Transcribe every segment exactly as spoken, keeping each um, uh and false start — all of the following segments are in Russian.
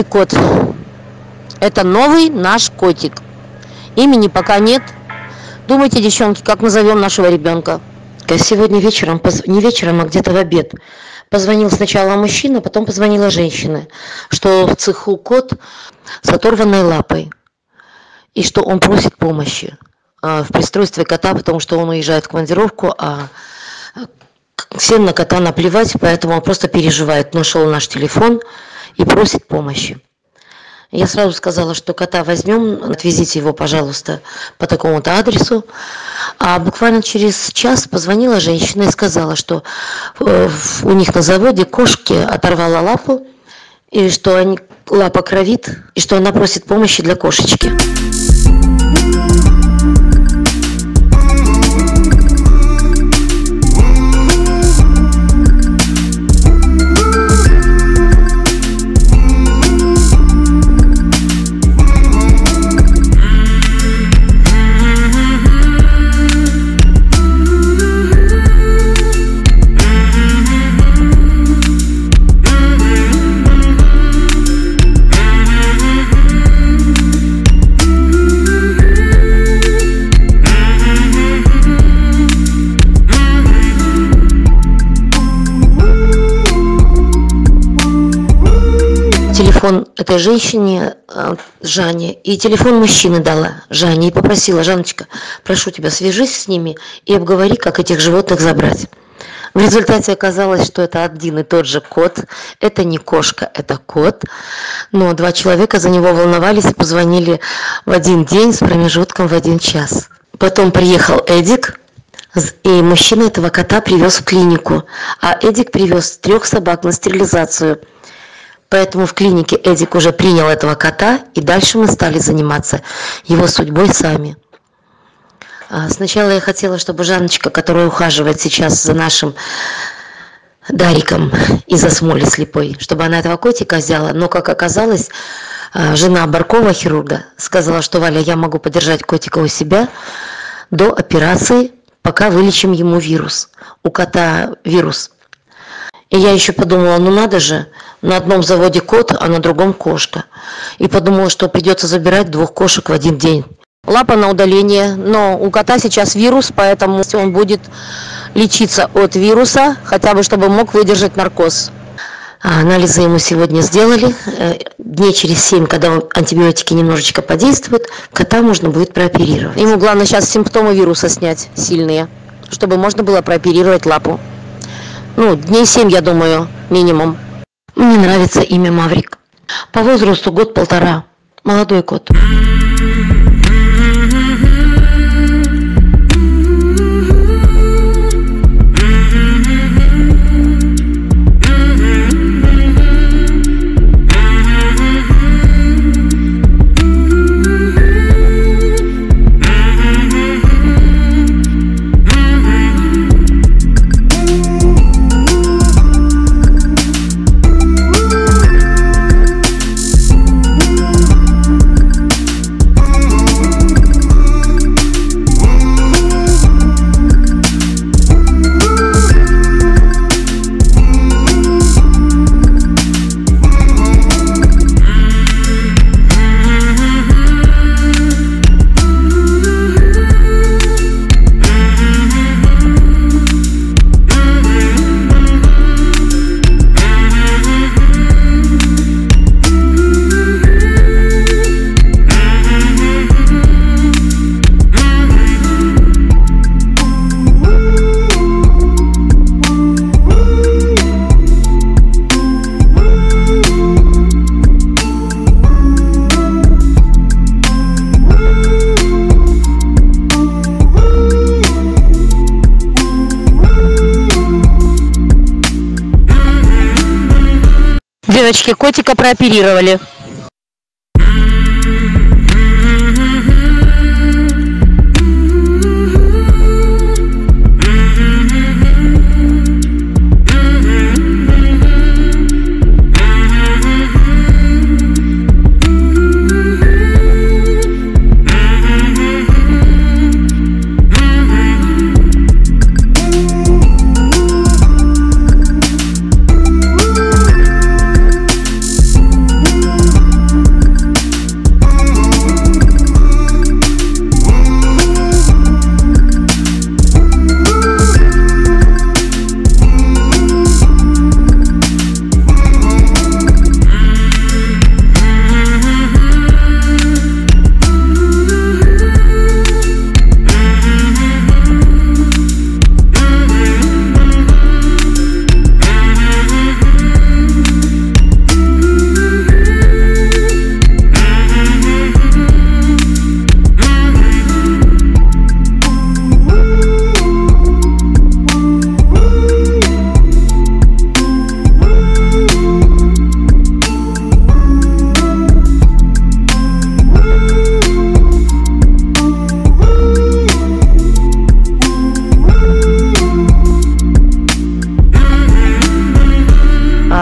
новый кот. Это новый наш котик. Имени пока нет. Думайте, девчонки, как назовем нашего ребенка? Сегодня вечером, не вечером, а где-то в обед, позвонил сначала мужчина, потом позвонила женщина, что в цеху кот с оторванной лапой, и что он просит помощи в пристройстве кота, потому что он уезжает в командировку, а всем на кота наплевать, поэтому он просто переживает. Нашел наш телефон и просит помощи. Я сразу сказала, что кота возьмем, отвезите его, пожалуйста, по такому-то адресу. А буквально через час позвонила женщина и сказала, что у них на заводе кошке оторвала лапу, и что они, лапа кровит, и что она просит помощи для кошечки. Телефон этой женщине, Жанне, и телефон мужчины дала Жанне и попросила: Жанночка, прошу тебя, свяжись с ними и обговори, как этих животных забрать. В результате оказалось, что это один и тот же кот. Это не кошка, это кот. Но два человека за него волновались и позвонили в один день с промежутком в один час. Потом приехал Эдик, и мужчина этого кота привез в клинику, а Эдик привез трех собак на стерилизацию. Поэтому в клинике Эдик уже принял этого кота, и дальше мы стали заниматься его судьбой сами. Сначала я хотела, чтобы Жанночка, которая ухаживает сейчас за нашим Дариком из Осмоли слепой, чтобы она этого котика взяла. Но, как оказалось, жена Баркова, хирурга, сказала, что: Валя, я могу подержать котика у себя до операции, пока вылечим ему вирус. У кота вирус. И я еще подумала, ну надо же, на одном заводе кот, а на другом кошка. И подумала, что придется забирать двух кошек в один день. Лапа на удаление, но у кота сейчас вирус, поэтому он будет лечиться от вируса, хотя бы чтобы мог выдержать наркоз. А анализы ему сегодня сделали. Дней через семь, когда антибиотики немножечко подействуют, кота можно будет прооперировать. Ему главное сейчас симптомы вируса снять сильные, чтобы можно было прооперировать лапу. Ну, дней семь, я думаю, минимум. Мне нравится имя Маврик. По возрасту год-полтора. Молодой кот. Девочки, котика прооперировали.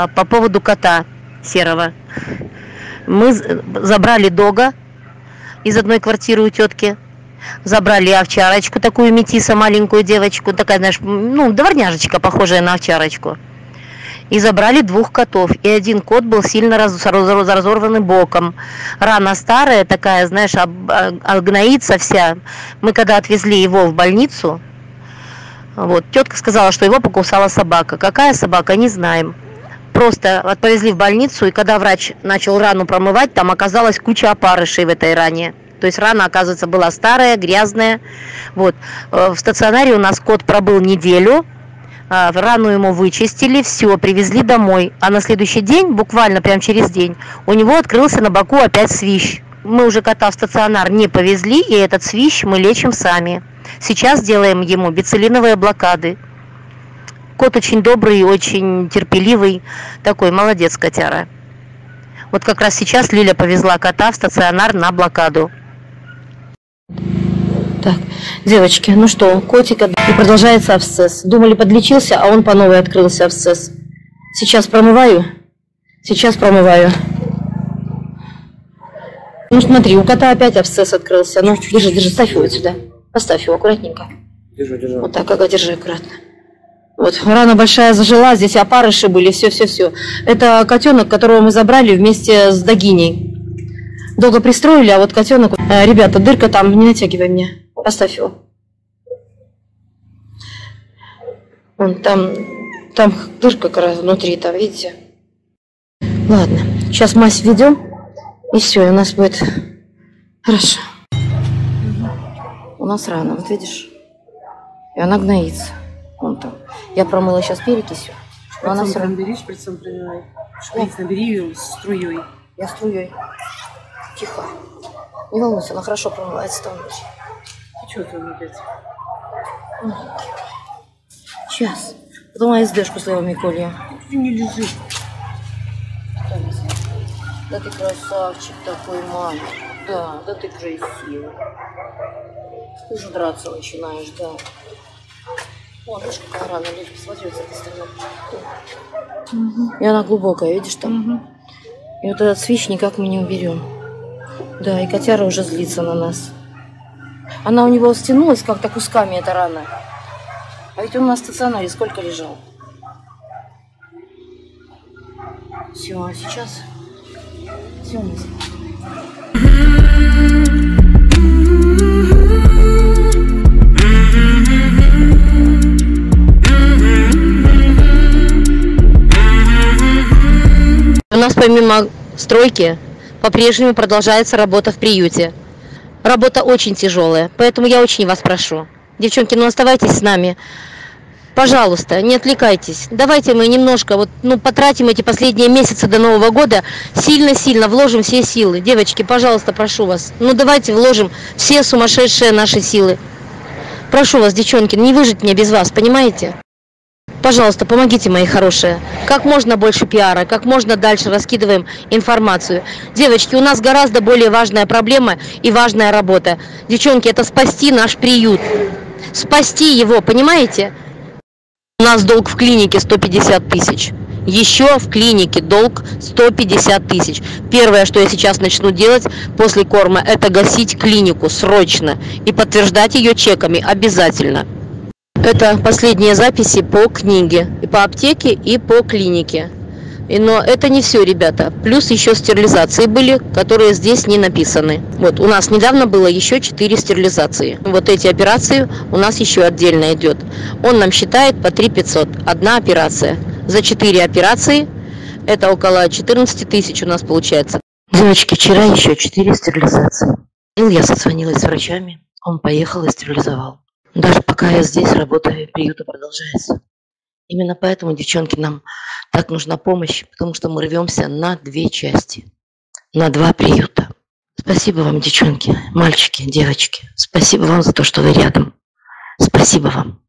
а, по поводу кота серого. Мы забрали дога из одной квартиры у тетки, забрали овчарочку, такую метиса, маленькую девочку, такая, знаешь, ну, дворняжечка, похожая на овчарочку. И забрали двух котов. И один кот был сильно раз, разорванный боком. Рана старая такая, знаешь, гноится вся. Мы когда отвезли его в больницу, вот, тетка сказала, что его покусала собака. Какая собака, не знаем. Просто отвезли в больницу, и когда врач начал рану промывать, там оказалась куча опарышей в этой ране. То есть рана, оказывается, была старая, грязная. Вот. В стационаре у нас кот пробыл неделю. Рану ему вычистили, все, привезли домой. А на следующий день, буквально прям через день, у него открылся на боку опять свищ. Мы уже кота в стационар не повезли, и этот свищ мы лечим сами. Сейчас делаем ему бициллиновые блокады. Кот очень добрый, очень терпеливый, такой молодец котяра. Вот как раз сейчас Лиля повезла кота в стационар на блокаду. Так, девочки, ну что, котик, и продолжается абсцесс. Думали, подлечился, а он по новой открылся абсцесс. Сейчас промываю. Сейчас промываю. Ну смотри, у кота опять абсцесс открылся. Ну, держи, держи, ставь его вот сюда. Поставь его аккуратненько. Держу, держу. Вот так, ага, держи аккуратно. Вот, рана большая зажила, здесь опарыши были, все-все-все. Это котенок, которого мы забрали вместе с догиней. Долго пристроили, а вот котенок... Э, ребята, дырка там, не натягивай мне. Поставь его. Вон там, там дырка как раз внутри, там, видите? Ладно, сейчас мазь введем, и все, и у нас будет хорошо. У нас рана, вот видишь? И она гноится. Вон там. Я промыла сейчас перекисью. Но она все равно... Бери, шприцом промывай. Шприц набери ее струей. Я струей. Тихо. Не волнуйся, она хорошо промывается там. Ты что там опять? Сейчас. Потом АСДшку с левыми колья. Ты не лежи. Да ты красавчик такой, мальчик. Да, да ты красивый. Ты уже драться начинаешь, да. О, видишь, какая рана, Лиль, посмотри вот с этой стороны. Угу. И она глубокая, видишь там? Угу. И вот этот свищ никак мы не уберем. Да, и котяра уже злится на нас. Она у него стянулась как-то кусками, эта рана. А ведь он на стационаре сколько лежал? Все, а сейчас... Все, мы... У нас помимо стройки по-прежнему продолжается работа в приюте. Работа очень тяжелая, поэтому я очень вас прошу. Девчонки, ну оставайтесь с нами. Пожалуйста, не отвлекайтесь. Давайте мы немножко вот, ну, потратим эти последние месяцы до Нового года, сильно-сильно вложим все силы. Девочки, пожалуйста, прошу вас. Ну давайте вложим все сумасшедшие наши силы. Прошу вас, девчонки, не выжить мне без вас, понимаете? Пожалуйста, помогите, мои хорошие. Как можно больше пиара, как можно дальше раскидываем информацию. Девочки, у нас гораздо более важная проблема и важная работа. Девчонки, это спасти наш приют. Спасти его, понимаете? У нас долг в клинике сто пятьдесят тысяч. Еще в клинике долг сто пятьдесят тысяч. Первое, что я сейчас начну делать после корма, это гасить клинику срочно и подтверждать ее чеками обязательно. Это последние записи по книге, и по аптеке, и по клинике. И, но это не все, ребята. Плюс еще стерилизации были, которые здесь не написаны. Вот, у нас недавно было еще четыре стерилизации. Вот эти операции у нас еще отдельно идет. Он нам считает по три пятьсот. Одна операция. За четыре операции это около четырнадцати тысяч у нас получается. Девочки, вчера еще четыре стерилизации. Я созвонилась с врачами, он поехал и стерилизовал. Даже пока я здесь работаю, приют продолжается. Именно поэтому, девчонки, нам так нужна помощь, потому что мы рвемся на две части, на два приюта. Спасибо вам, девчонки, мальчики, девочки. Спасибо вам за то, что вы рядом. Спасибо вам.